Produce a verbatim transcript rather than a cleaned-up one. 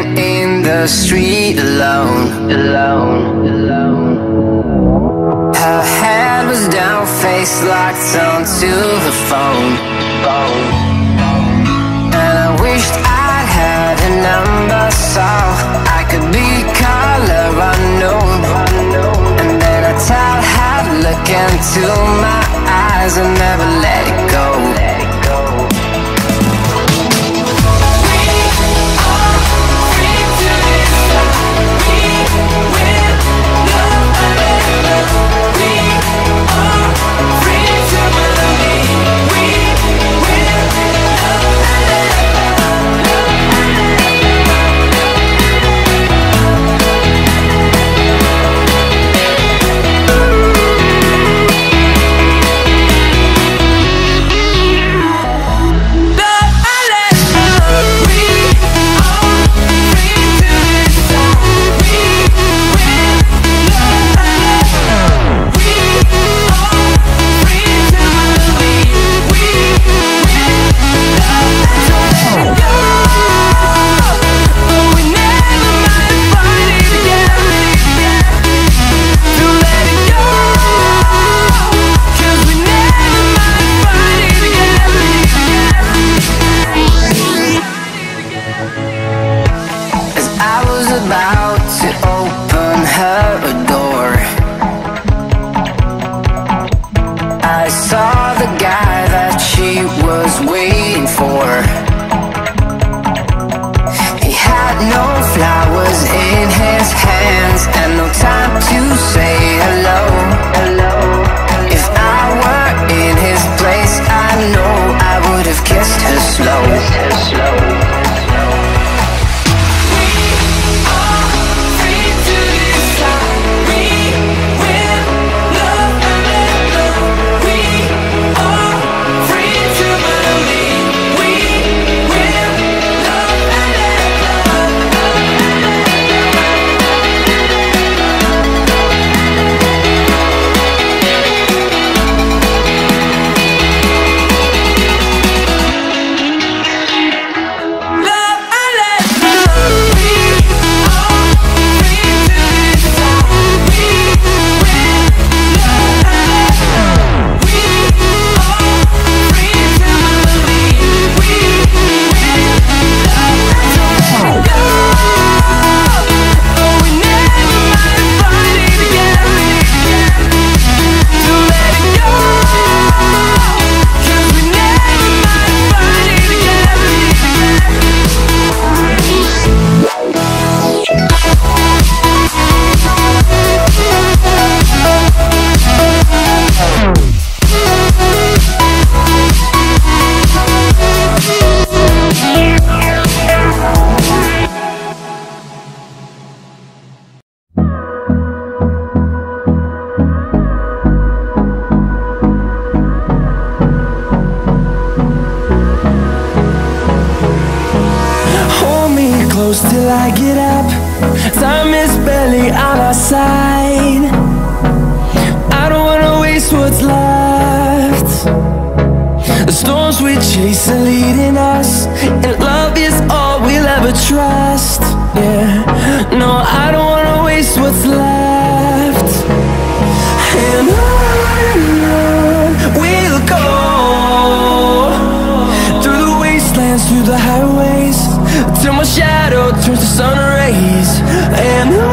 walking in the street alone, alone, alone. Her head was down, face locked onto the phone, phone. And I wished I had a number so I could be color unknown. And then I tell her to look into my eyes and never let it go. Till I get up, time is barely on our side. I don't wanna waste what's left. The storms we chase are leading us, and love is all we'll ever trust. Yeah, no, I don't wanna waste what's left. And on we'll go, through the wastelands, through the highways, till my shadow turns to sun rays. And